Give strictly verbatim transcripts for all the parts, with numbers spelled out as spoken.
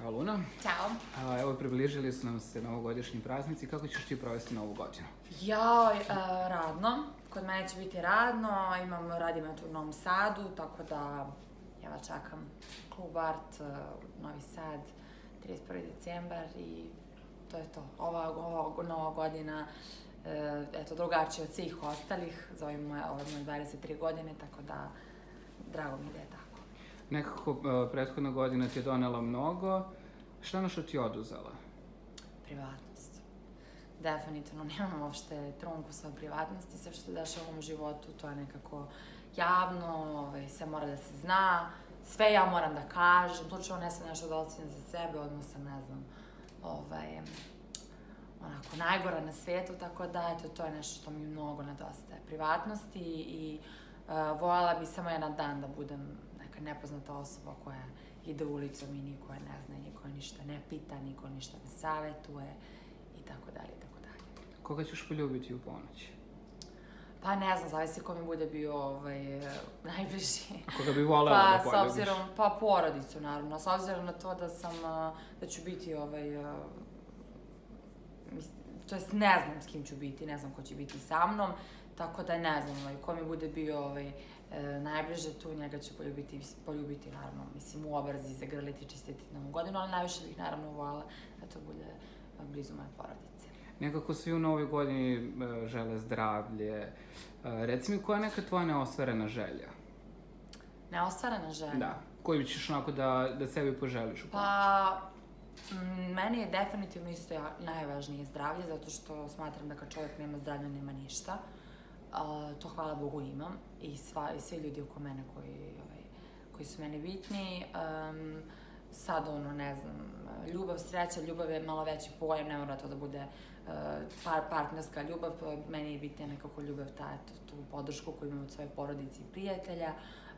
Ćao Luna. Ćao. A, evo, približili su nam se novogodišnji praznici. Kako ćeš ti provesti novu godinu? Jao, e, radno. Kod mene će biti radno. Imam, radim ja tu u Novom Sadu, tako da evo čekam Klub Art, Novi Sad, trideset prvi decembar i to je to. Ova, ova nova godina, e, eto, drugačija od svih ostalih. Zovem moje, ove moje dvadeset tri godine, tako da drago mi da je tako. Nekako, uh, prethodna godina ti je donela mnogo. Šta ono što ti je oduzela? Privatnost. Definitivno nemam uopšte trunku svoje privatnosti. Sve što se dešava u ovom životu, to je nekako javno, ovaj, sve mora da se zna, sve ja moram da kažem, slučajno ne sam nešto da ostavim za sebe, odmah sam, ne znam, ovaj, onako, najgora na svijetu, tako da, eto, to je nešto što mi mnogo nedostaje. Privatnosti i uh, voljela bi samo jedan dan da budem neka nepoznata osoba koja ide ulicom i niko je ne zna, niko je ništa ne pita, niko ništa ne savetuje i tako dalje, i tako dalje. Koga ćeš poljubiti u ponoć? Pa ne znam, zavisi ko mi bude bio ovaj, najbliži. A koga bi volela pa, da poljubiš? S obzirom, pa porodicu, naravno. S obzirom na to da sam, da ću biti ovaj, mislim, to jest ne znam s kim ću biti, ne znam ko će biti sa mnom, tako da ne znam, ovaj, ko mi bude bio ovaj, najbliže tu, njega ću poljubiti, poljubiti naravno, mislim, u obrazi, zagrliti, čistiti novu godinu, ali najviše bih naravno voljela da to bude blizu moje porodice. Nekako svi u novoj godini uh, žele zdravlje. Uh, reci mi, koja je neka tvoja neostvarena želja? Neostvarena želja? Da. Koju ćeš onako da, da sebi poželiš u ponoć? Pa, m, meni je definitivno isto ja, najvažnije zdravlje, zato što smatram da kad čovjek nema zdravlja, nema ništa. Uh, to hvala Bogu imam i, sva, i svi ljudi oko mene koji, ovaj, koji su meni bitni. Um, sad ono, ne znam, ljubav, sreća, ljubav je malo veći pojam, ne mora to da bude uh, par, partnerska ljubav, meni je bitnija nekako ljubav, ta, eto, tu podršku koju imam od svoje porodice i prijatelja.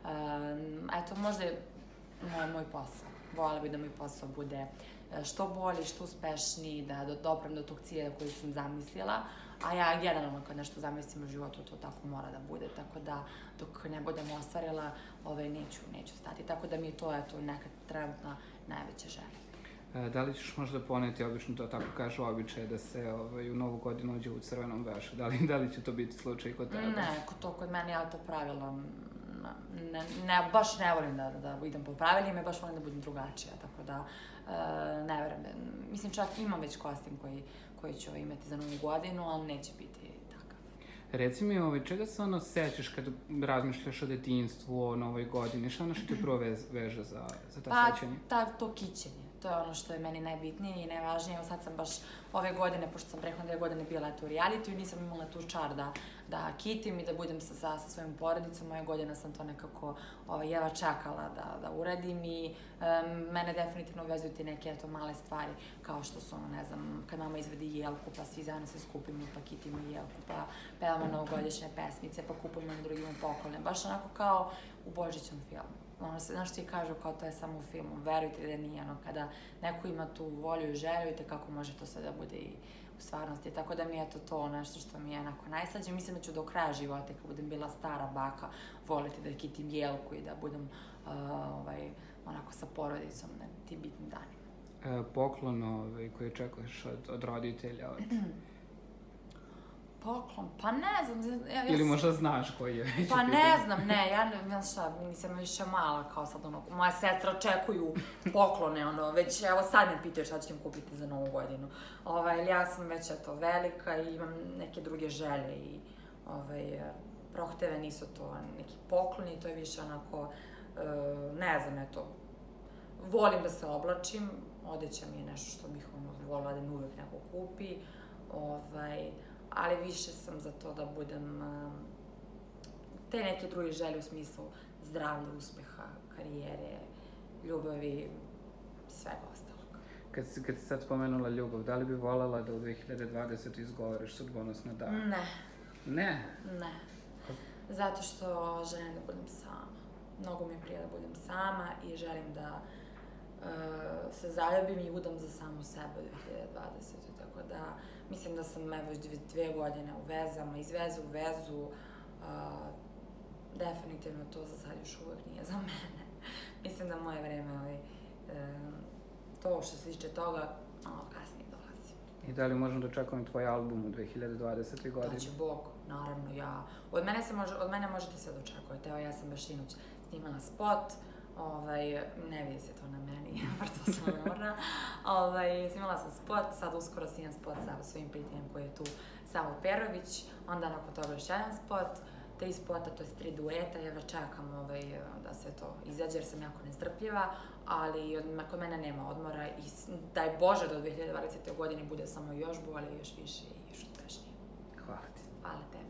Um, eto, možda je moj, moj posao. Voljela bih da moj posao bude što bolji, što uspešniji, da doprem do tog cilja koji sam zamislila, a ja generalno kad nešto zamislim u životu, to tako mora da bude, tako da dok ne budem ostvarila, ovaj, neću, neću stati. Tako da mi je to, eto, neka trenutna najveća želja. E, da li ćeš možda poneti, obično to tako kaže običaj, da se ovaj, u novu godinu uđe u crvenom vešu? Da li, da li će to biti slučaj kod tebe? Ne, to kod mene je to pravilo. Ne, ne, baš ne volim da, da idem po pravilima i baš volim da budem drugačija, tako da e, ne verujem. Mislim, čak imam već kostim koji, koji ću imati za novu godinu, ali neće biti takav. Reci mi, ovaj, čega se ono sećaš kad razmišljaš o detinjstvu, o novoj godini? Šta ono što ti prvo vez, veže za, za ta pa, sećanja? Pa, to kićenje. To je ono što je meni najbitnije i najvažnije. Evo sad sam baš ove godine, pošto sam prethodne dve godine bila u realitiju i nisam imala tu čar da, da kitim i da budem sa, sa, sa svojom porodicom. Moje godine sam to nekako ovaj, jeva čekala da, da uradim i um, mene definitivno vezuju ti neke eto, male stvari kao što su, ne znam, kad mama izvedi jelku pa svi zajedno se skupimo pa kitimo jelku pa pevamo novogodišnje pesmice pa kupujemo na drugim poklone. Baš onako kao u Božićnom filmu. Ono se, znaš ti kažu kao to je samo u filmu, verujte da nije, ono, kada neko ima tu volju i želju i kako može to sve da bude i u stvarnosti. Tako da mi je to to nešto što mi je onako najslađe. Mislim da ću do kraja života, kad budem bila stara baka, voliti da kitim jelku i da budem uh, ovaj, onako sa porodicom na ti bitni danima. E, poklon ovaj, koji čekaš od, od roditelja, od... Poklon? Pa ne znam. Ja, ja Ili možda znaš koji je već Pa ne znam, ne, ja ne znam šta, nisam više mala kao sad ono, moja sestra očekuju poklone, ono, već evo sad me pitaju šta ću im kupiti za novu godinu. Ovaj, ja sam već eto velika i imam neke druge želje i ovaj, prohteve nisu to neki pokloni, to je više onako, ne znam, eto, volim da se oblačim, odeća mi je nešto što bih ono, voljela da mi uvek neko kupi, ovaj, ali više sam za to da budem uh, te neke druge želje u smislu zdravlja, uspeha, karijere, ljubavi, svega ostalog. Kad si, kad si sad spomenula ljubav, da li bi voljela da u dve hiljade dvadesete izgovoriš sudbonosne dane? Ne. Ne? Ne. Zato što želim da budem sama. Mnogo mi je prije da budem sama i želim da uh, se zaljubim i udam za samu sebe u dve hiljade dvadesete. Tako da mislim da sam evo dvije, dvije godine u vezama, iz veze u vezu. Uh, definitivno to za sad još uvek nije za mene. Mislim da moje vreme ovaj, uh, to što se tiče toga, ono, kasnije dolazi. I da li možemo da očekujemo tvoj album u dve hiljade dvadesete. godine? Da će Bog, naravno, ja. Od mene, se može, od mene možete sve da očekujete. Evo, ja sam baš sinoć snimala spot, ovaj, ne vidi se to na meni, vrto sam umorna. Ovaj, snimala sam spot, sad uskoro snimam spot sa svojim prijateljem koji je tu, Savo Perović, onda nakon toga još jedan spot, tri spota, to je tri dueta, jedva čekam ovaj, da se to izađe jer sam jako nestrpljiva, ali od, kod mene nema odmora i daj Bože da u dve hiljade dvadesete. godini bude samo još bolje, još više i još uspešnije. Hvala ti. Hvala tebi.